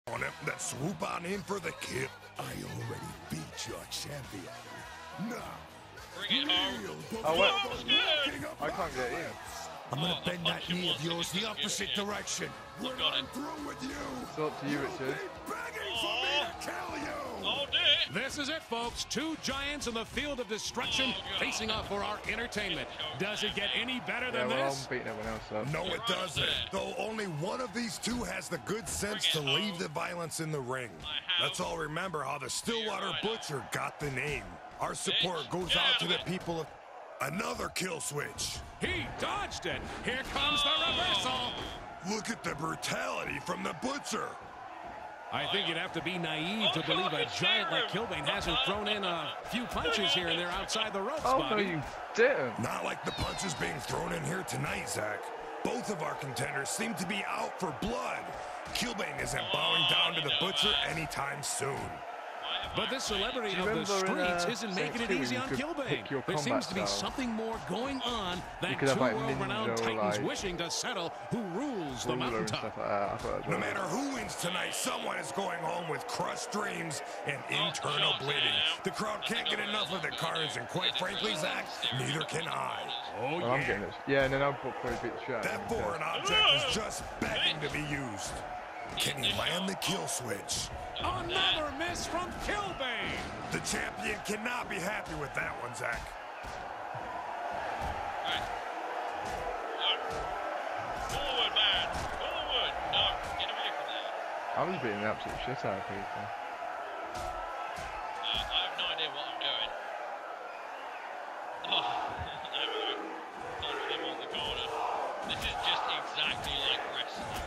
on him, then swoop on in for the kill. I already beat your champion. Now, bring it home. Oh, wait. Oh, I can't get in. I'm gonna bend that knee of yours the opposite direction. When I'm through with you, It's up to you, Richard. begging for me to kill you. Oh, dear. This is it, folks. Two giants in the field of destruction facing off for our entertainment. Does it get any better Yeah, than well, I'm this? beating everyone else up. No, it doesn't. Though only one of these two has the good sense to leave the violence in the ring. Let's all remember how the Stillwater Butcher got the name. Our support goes out to the people of... Another kill switch. He dodged it. Here comes the reversal. Look at the brutality from the Butcher. I think you'd have to be naive to believe a giant like Kilbane hasn't thrown in a few punches here and there outside the ropes, Oh, no, Bobby. you didn't. Not like the punches being thrown in here tonight, Zach. Both of our contenders seem to be out for blood. Kilbane isn't bowing down to the Butcher anytime soon. But this celebrity of the remember in, streets isn't making it Saints 2 easy you on could Kilbane. pick your There seems combat to be style? something more going on than could two have, like, world-renowned ninja, Titans like, wishing to settle who rules the Ruler and mountaintop. stuff like that. I thought that was No right. matter who wins tonight, someone is going home with crushed dreams and internal bleeding. The crowd can't get enough of the carnage, and quite frankly, Zach, neither can I. Oh, Oh, I'm getting this. Yeah, and then I'll probably beat the shit out of That him. foreign object is just begging to be used. Can he land the kill switch? Another miss from Kilbane. The champion cannot be happy with that one, Zach. Forward, man. Forward. No, get away from there. I was beating the absolute shit out of people. I have no idea what I'm doing. Oh, there we go. Punch them on the corner. This is just exactly like wrestling.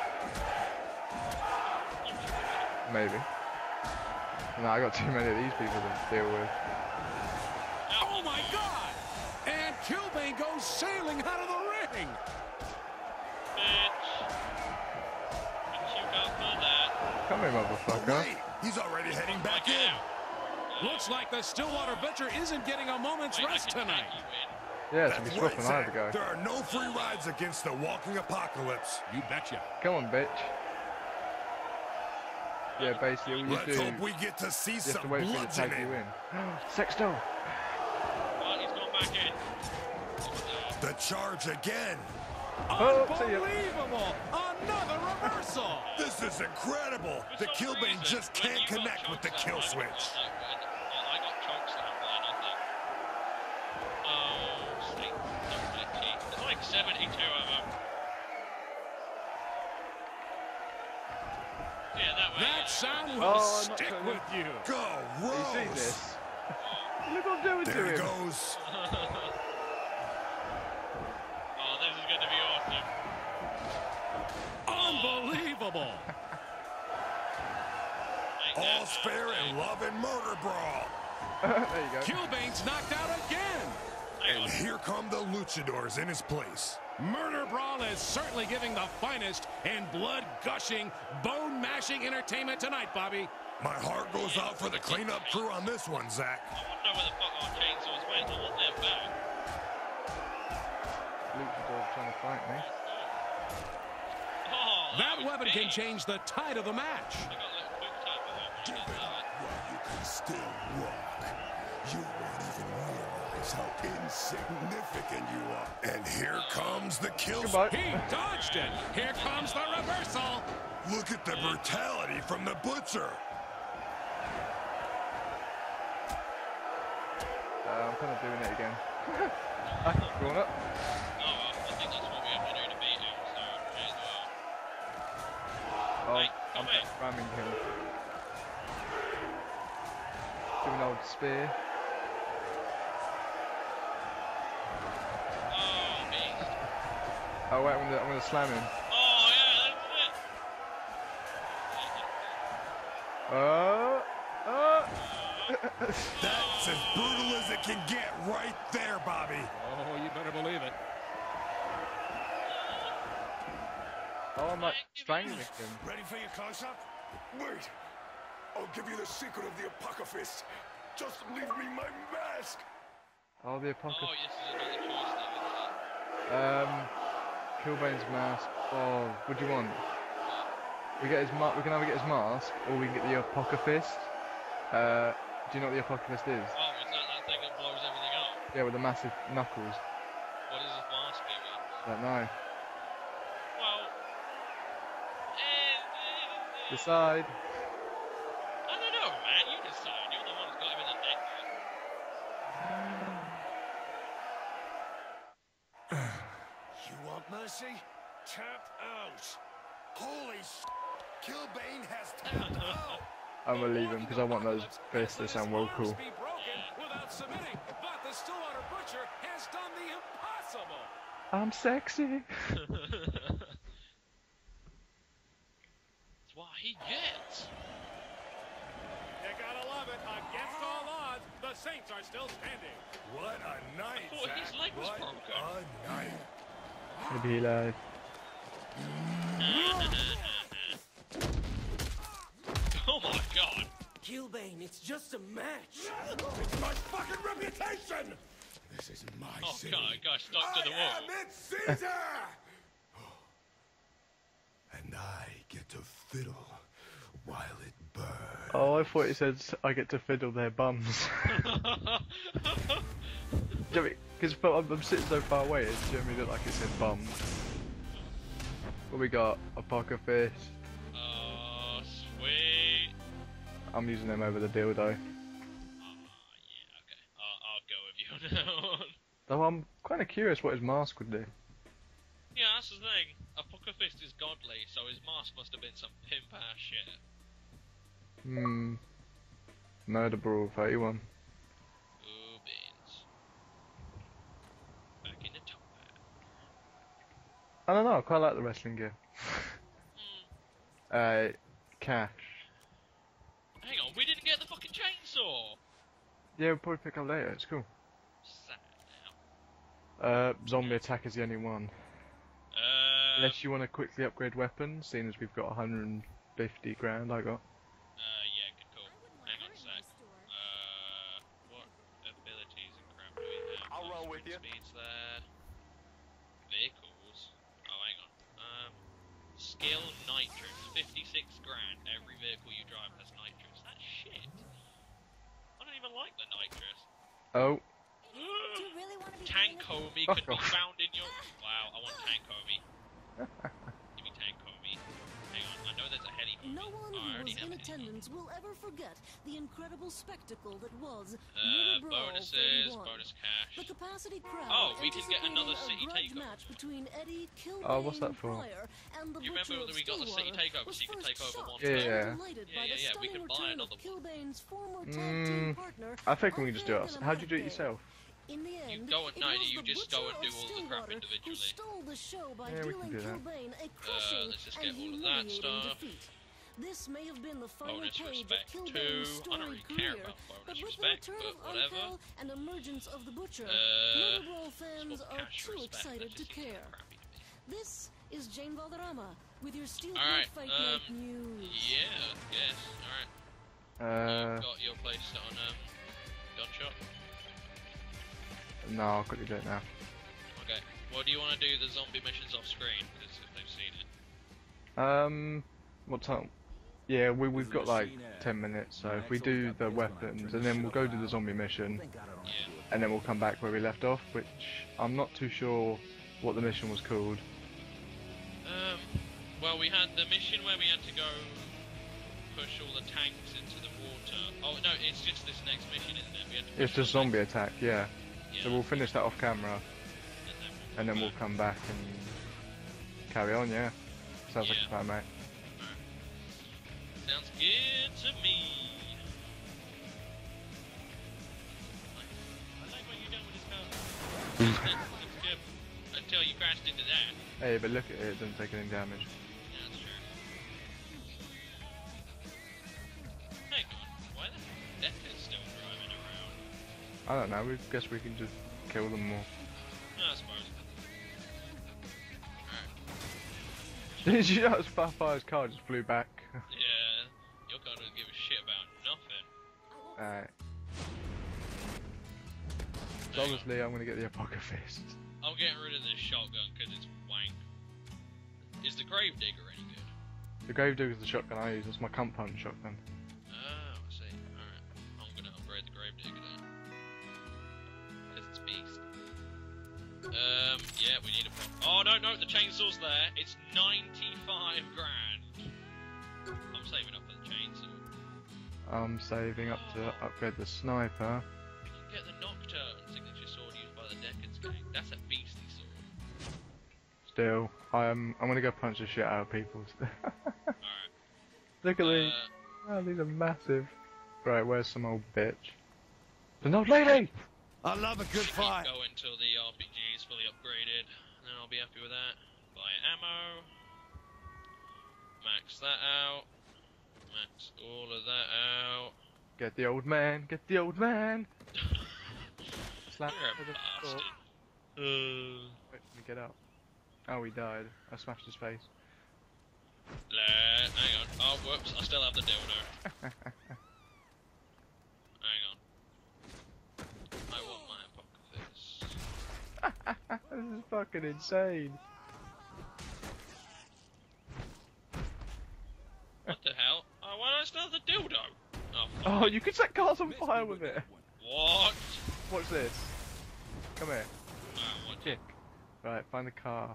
Maybe. No, I got too many of these people to deal with. Oh, my God. And Kilbane goes sailing out of the ring. Bitch. Bitch, you can't pull that. Come here, But motherfucker. wait, he's already heading back Get in. out. Looks like the Stillwater Butcher isn't getting a moment's rest tonight. Yeah, it's gonna be That's swapping right, either Zach. go. There are no free rides against the walking apocalypse. You betcha. Come on, bitch. Yeah, basically, all you Let's do, hope we get to see you have to some wait for it to tag you bludgeoning. in. Sexto! Oh, he's gone back in. The charge again. Oh, see ya. Unbelievable. Another reversal. This is incredible. The Kilbane just can't connect with the kill switch. I got choke slammed then, I think. Oh, snake. There's like 72 of them. Yeah, that way. That sound will Oh, not stick so with you. Go, You see Rose. this? Look what I'm doing There to he him. goes. Oh, this is going to be awesome. Unbelievable. All's fair in love and murder brawl. There you go. Kilbane's knocked out again. And here come the luchadors in his place. Murder Brawl is certainly giving the finest in blood-gushing, bone-mashing entertainment tonight, Bobby. My heart goes out for the cleanup crew on this one, Zach. I wonder where the fuck our chainsaws went. I want them back. Luchador's trying to fight me. Oh, That was weapon big. can change the tide of the match. I got a little quick tap of that. Give it up while you can still walk. You won't even realize how insignificant you are. And here comes the kill. Goodbye. He dodged it. Here comes the reversal. Look at the brutality from the Butcher. I'm kind of doing it again. Going up. Oh, well, I think that's what we have to do to beat him, so may as well. Oh, Hey, I'm come here. ramming him. Do an old spear. Oh, beast. Oh wait, I'm gonna slam him. Oh, yeah, That's as brutal as it can get right there, Bobby. Oh, you better believe it. Oh, I'm like strangling him. Ready for your close-up? Wait. I'll give you the secret of the Apocalypse. Just leave me my mask. Oh, the Oh, apocalypse. this is another choice thing, isn't it? Kilbane's mask. Oh, what do you want? We get his we can either get his mask or we can get the Apocalypse. Do you know what the Apocalypse is? Oh, is that thing that blows everything up? Yeah, with the massive knuckles. What does his mask give me? I don't know. Well, Decide. I don't know, man. You decide. You're the one who's got him in the neck. You want mercy? Tap out. Holy Killbane has tapped out. I'm gonna leave him because I want those fists to sound well cool. Without submitting, but the Stillwater Butcher has done the impossible. I'm sexy. That's what he gets. You gotta love it. Against all odds, the Saints are still standing. What a night, I thought his Zach. leg was What broken. a night. Maybe like. Oh my god. Killbane, it's just a match. It's my fucking reputation. This is my Oh city. god, guy stuck to the I wall. am its Caesar. And I get to fiddle while it burns. Oh, I thought it said I get to fiddle their bums. Because I'm sitting so far away, it generally look like it said bums. What we got? Apocalypse. Oh, sweet. I'm using them over the dildo. Yeah, okay. I'll go with you on that one. Though I'm kind of curious what his mask would do. Yeah, that's the thing. Apocalypse is godly, so his mask must have been some pimp ass shit. Murder Brawl 31. Ooh, beans. Back in the top hat. I don't know, I quite like the wrestling gear. Cash. Hang on, we didn't get the fucking chainsaw! Yeah, we'll probably pick up later, it's cool. Sad now. Zombie attack is the only one. Unless you want to quickly upgrade weapons, seeing as we've got 150 grand I got. Yeah, good call. Hang on a sec. What abilities and crap do we have? I'll roll with you. Speeds there. Vehicles. Oh, hang on. Skill nitrous. 56 grand. Every vehicle you drive has nitrous. That's shit. I don't even like the nitrous. Oh, Tank Homie Fuck could be off. found in your... Wow, I want Tank Homie. Give me Tank Homie. Hang on, I know there's a heli homie. No one Oh, I who already was have in a heli homie. attendance will ever forget the incredible spectacle that was Murder Brawl Bonuses, 31. bonus cash. The capacity crowd Oh, we can get another anticipating city a grudge takeover. match between Eddie Killbane Oh, what's that for? Pryor and the You remember Butcher when of we got the city Stillwater takeover, was so you could take first over shocked one Yeah, and yeah. delighted Yeah, by yeah, the yeah, we stunning can buy return another of one. Killbane's former tag team partner. I think we can just do it. Alfred How'd you do it Lamacke. yourself? In the end, go at it night, was you the just go and Butcher do of all the crap Stillwater individually. who stole the show by Yeah, we can dealing do that. Killbane a crushing let's just and get all of that humiliating stuff. defeat. This may have been the final Bonus page respect of too. Killbane's I don't storied really care career, about bonus but with respect, the return but of whatever. Unkel and emergence of the Butcher, Murder Brawl fans Swap are cash too respect, excited that to just seems care. crappy to me. This is Jane Valderrama with your Steel Alright, Fight Night news. yeah, yes, alright. You've got your place on, Gunshot? No, I'll quickly do it now. Okay. Well, do you want to do the zombie missions off screen? Because if they've seen it. What time? Yeah, we've got like 10 minutes, so if we do the weapons, and then we'll go do the zombie mission, Yeah. and then we'll come back where we left off, which I'm not too sure what the mission was called. Well, we had the mission where we had to go push all the tanks into the water. Oh, no, it's just this next mission, isn't it? We had to push It's just all the zombie attack, yeah. tanks. So we'll finish that off camera, and and then we'll come back and carry on, yeah. Sounds like a Yeah. plan, mate. Sounds good to me. I like what you done with this car. Looks good. Until you crashed into that. Hey, but look at it, it doesn't take any damage. Yeah, that's true. Hang on, why the Decker still driving around? I don't know, we guess we can just kill them more. I suppose. Alright. Did you notice Firefire's car just flew back? Yeah, your car doesn't give a shit about nothing. Alright. So Hang on. obviously I'm gonna get the Apocalypse. I'm getting rid of this shotgun because it's wank. Is the Gravedigger any good? The Gravedigger's the shotgun I use. That's my compound shotgun. Oh, I see. Alright. I'm gonna upgrade the Gravedigger then. Because it's beast. Yeah, we need a... Oh, no, the chainsaw's there. It's 95 grand. I'm saving up for the chainsaw. I'm saving up to upgrade the sniper. We can get the Nocturne signature sword used by the Decans gang. That's a beastly sword. Still, I'm gonna go punch the shit out of people. Alright. Look at these. Oh, these are massive. Right, where's some old bitch? There's an old lady! I love a good fight. Go until the RPG is fully upgraded, and then I'll be happy with that. Buy ammo. Max that out. Max all of that out. Get the old man, get the old man! Slap You're him a with a bastard. fork. Wait, let me get up. Oh, he died. I smashed his face. Hang on. Oh, whoops, I still have the dildo. Hang on. I want my epoch of this. This is fucking insane. What the hell? Oh, why do I still have the dildo? Oh, fuck. Oh, you can set cars on fire with it! What? Watch this. Come here. What? Kick. Right, find the car.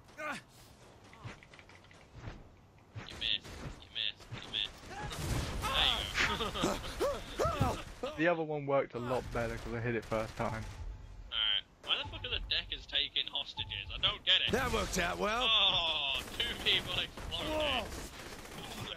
You missed. There you go. The other one worked a lot better because I hit it first time. Alright. Why the fuck are the Deckers taking hostages? I don't get it. That worked out well. Oh, 2 people exploded. Oh my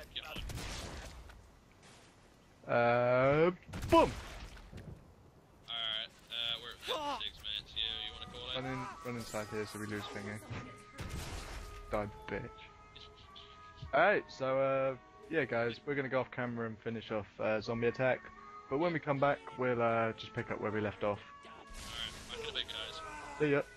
god. Boom! Alright, we're at 6 minutes. You wanna call it? Run inside here so we lose thingy. Die, bitch. Alright, so, yeah guys, we're gonna go off camera and finish off Zombie Attack. But when we come back, we'll just pick up where we left off. Alright, back in a bit, guys. See ya.